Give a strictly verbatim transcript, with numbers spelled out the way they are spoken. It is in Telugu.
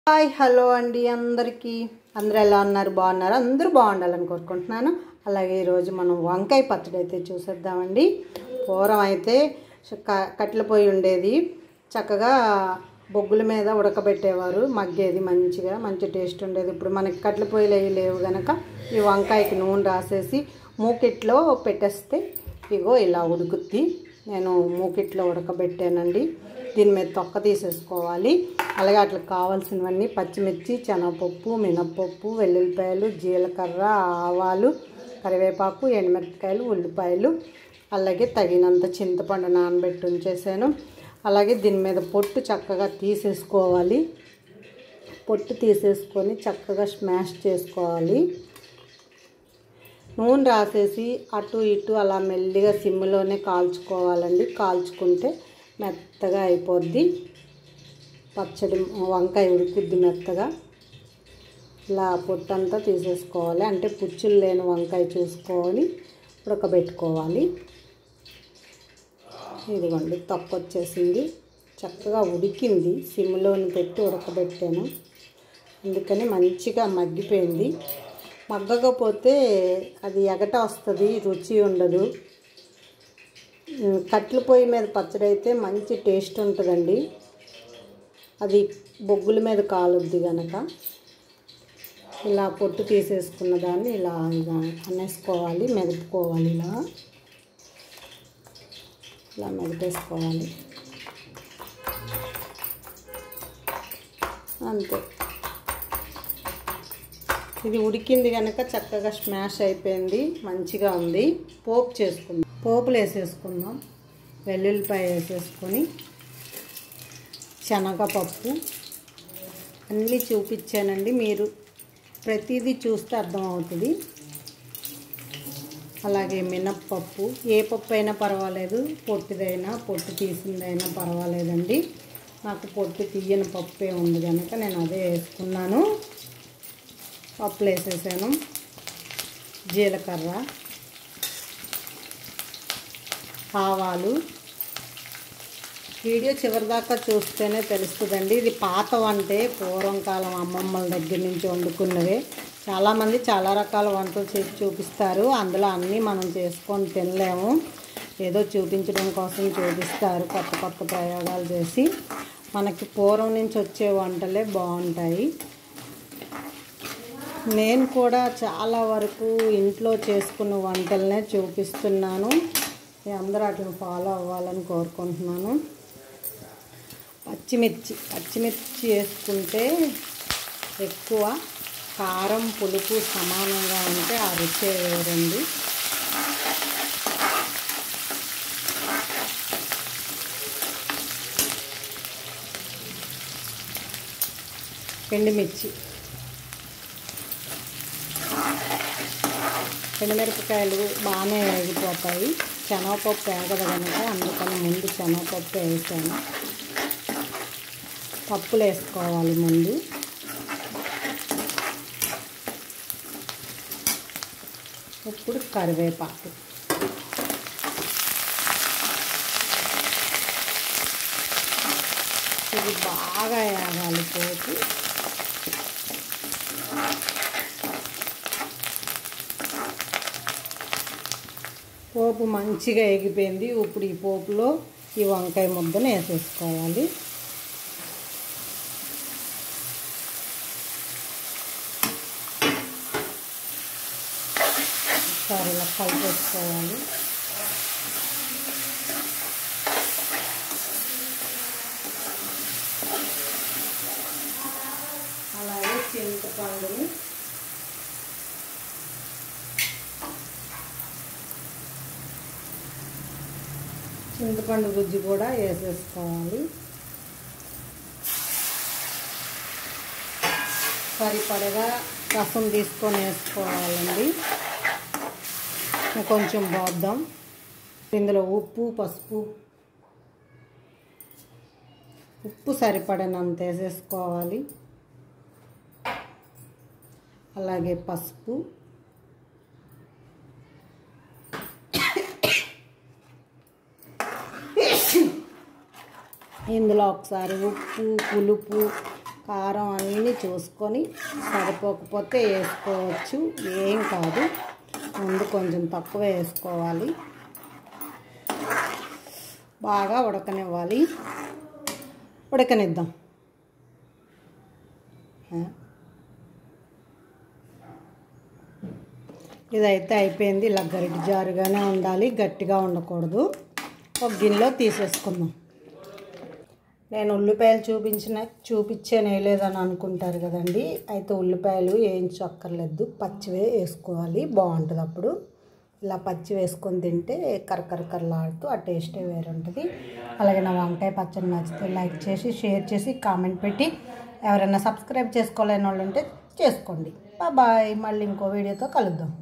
హాయ్ హలో అండి అందరికీ అందరూ ఎలా ఉన్నారు బాగున్నారు అందరూ బాగుండాలని కోరుకుంటున్నాను. అలాగే ఈరోజు మనం వంకాయ పచ్చడి అయితే చూసేద్దామండి. పూర్వం అయితే కట్టెల పొయ్యి ఉండేది, చక్కగా బొగ్గుల మీద ఉడకబెట్టేవారు, మగ్గేది మంచిగా, మంచి టేస్ట్ ఉండేది. ఇప్పుడు మనకి కట్టెల పొయ్యిలు అవి లేవు కనుక ఈ వంకాయకి నూనె రాసేసి మూకిట్లో పెట్టేస్తే ఇగో ఇలా ఉడుకుద్ది. నేను మూకిట్లో ఉడకబెట్టానండి. దీని మీద తొక్క తీసేసుకోవాలి. అలాగే అట్లా కావాల్సినవన్నీ పచ్చిమిర్చి, శనగపప్పు, మినప్పప్పు, వెల్లుల్లిపాయలు, జీలకర్ర, ఆవాలు, కరివేపాకు, ఎండుమిరపకాయలు, ఉల్లిపాయలు, అలాగే తగినంత చింతపండు నానబెట్టి ఉంచేసాను. అలాగే దీని మీద పొట్టు చక్కగా తీసేసుకోవాలి. పొట్టు తీసేసుకొని చక్కగా స్మాష్ చేసుకోవాలి. నూనె రాసేసి అటు ఇటు అలా మెల్లిగా సిమ్లోనే కాల్చుకోవాలండి. కాల్చుకుంటే మెత్తగా అయిపోద్ది పచ్చడి, వంకాయ ఉడుకుద్ది మెత్తగా. ఇలా పొట్టంతా తీసేసుకోవాలి, అంటే పుచ్చులు లేని వంకాయ చూసుకొని ఉడకబెట్టుకోవాలి. ఇదిగోండి తొక్క వచ్చేసింది, చక్కగా ఉడికింది. సిమ్లోని పెట్టి ఉడకబెట్టాను, అందుకని మంచిగా మగ్గిపోయింది. మగ్గకపోతే అది ఎగట వస్తుంది, రుచి ఉండదు. కట్టెల పొయ్యి మీద పచ్చడి అయితే మంచి టేస్ట్ ఉంటుందండి, అది బొగ్గుల మీద కాలుద్ది కనుక. ఇలా పొట్టు తీసేసుకున్న దాన్ని ఇలా ఇలా అనేసుకోవాలి, మెదుపుకోవాలి. ఇలా ఇలా మెదిపేసుకోవాలి, అంతే. ఇది ఉడికింది కనుక చక్కగా స్మాష్ అయిపోయింది, మంచిగా ఉంది. పోపు చేసుకుందాం. పోపులు వేసేసుకుందాం. వెల్లుల్లిపాయ వేసేసుకొని శనగపప్పు అన్నీ చూపించానండి, మీరు ప్రతిదీ చూస్తే అర్థమవుతుంది. అలాగే మినప్పప్పు, ఏ పప్పు అయినా పర్వాలేదు, పొట్టిదైనా పొట్టు తీసిందైనా పర్వాలేదండి. నాకు పొట్టు తీయని పప్పే ఉంది కనుక నేను అదే వేసుకున్నాను. పప్పులు వేసేసాను. జీలకర్ర, ఆవాలు. వీడియో చివరిదాకా చూస్తేనే తెలుస్తుందండి. ఇది పాత వంటే, పూర్వం కాలం అమ్మమ్మల దగ్గర నుంచి వండుకున్నవే. చాలామంది చాలా రకాల వంటలు చేసి చూపిస్తారు, అందులో అన్నీ మనం చేసుకొని తినలేము. ఏదో చూపించడం కోసం చూపిస్తారు, కొత్త కొత్త ప్రయోగాలు చేసి. మనకి పూర్వం నుంచి వచ్చే వంటలే బాగుంటాయి. నేను కూడా చాలా వరకు ఇంట్లో చేసుకున్న వంటలనే చూపిస్తున్నాను. అందరూ అట్లా ఫాలో అవ్వాలని కోరుకుంటున్నాను. పచ్చిమిర్చి పచ్చిమిర్చి వేసుకుంటే ఎక్కువ కారం పులుపు సమానంగా ఉంటే ఆ రుచి వేరండి. ఎండుమిర్చి, ఎండుమిరపకాయలు బాగానే వేగిపోతాయి. శనగపప్పు వేగదు కనుక అందుకని ముందు శనగపప్పు వేసాను. పప్పులు వేసుకోవాలి ముందు. ఇప్పుడు కరివేపాకు, ఇది బాగా వేగాలి పోపు. పోపు మంచిగా ఎగిపోయింది. ఇప్పుడు ఈ పోపులో ఈ వంకాయ ముద్దను వేసేసుకోవాలి. ఒకసారి ఇలా కలిపేసుకోవాలి. అలాగే చింతపండుని చింతపండు గుజ్జు కూడా వేసేసుకోవాలి. సరిపడగా రసం తీసుకొని వేసుకోవాలండి. కొంచెం పోద్దాం. ఇందులో ఉప్పు, పసుపు, ఉప్పు సరిపడనంత వేసేసుకోవాలి. అలాగే పసుపు, ఇందులో ఒకసారి ఉప్పు పులుపు కారం అన్నీ చూసుకొని సరిపోకపోతే వేసుకోవచ్చు, ఏం కాదు. ముందు కొంచెం తక్కువ వేసుకోవాలి. బాగా ఉడకనివ్వాలి. ఉడకనిద్దాం. ఇదైతే అయిపోయింది. ఇలా గరిటె జారుగానే ఉండాలి, గట్టిగా ఉండకూడదు. ఒక గిన్నెలో తీసేసుకుందాం. నేను ఉల్లిపాయలు చూపించిన చూపించాను వేయలేదని అనుకుంటారు కదండి. అయితే ఉల్లిపాయలు వేయించక్కర్లేదు, పచ్చివే వేసుకోవాలి, బాగుంటుంది. అప్పుడు ఇలా పచ్చి వేసుకొని తింటే కరకరకరలాడుతూ ఆ టేస్టే వేరు ఉంటుంది. అలాగే నా వంకాయ పచ్చడి నచ్చితే లైక్ చేసి, షేర్ చేసి, కామెంట్ పెట్టి, ఎవరైనా సబ్స్క్రైబ్ చేసుకోలేని వాళ్ళు ఉంటే చేసుకోండి. బాయ్. మళ్ళీ ఇంకో వీడియోతో కలుద్దాం.